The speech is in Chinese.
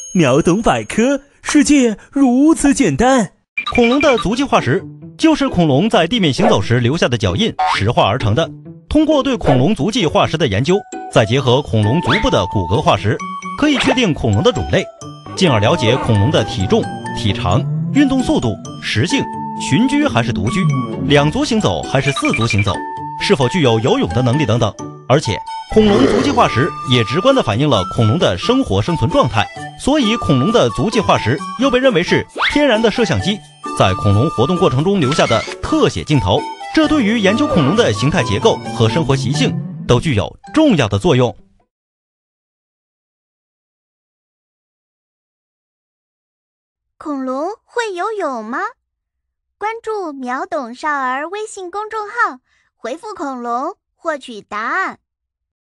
秒懂百科，世界如此简单。 恐龙的足迹化石就是恐龙在地面行走时留下的脚印石化而成的。通过对恐龙足迹化石的研究，再结合恐龙足部的骨骼化石，可以确定恐龙的种类，进而了解恐龙的体重、体长、运动速度、食性、群居还是独居、两足行走还是四足行走，是否具有游泳的能力等等。而且恐龙足迹化石也直观地反映了恐龙的生活生存状态，所以恐龙的足迹化石又被认为是天然的摄像机，在恐龙活动过程中留下的特写镜头，这对于研究恐龙的形态结构和生活习性都具有重要的作用。 恐龙会游泳吗？关注秒懂少儿微信公众号，回复恐龙获取答案。